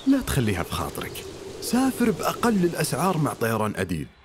لا تخليها في خاطرك، سافر بأقل الأسعار مع طيران أديل.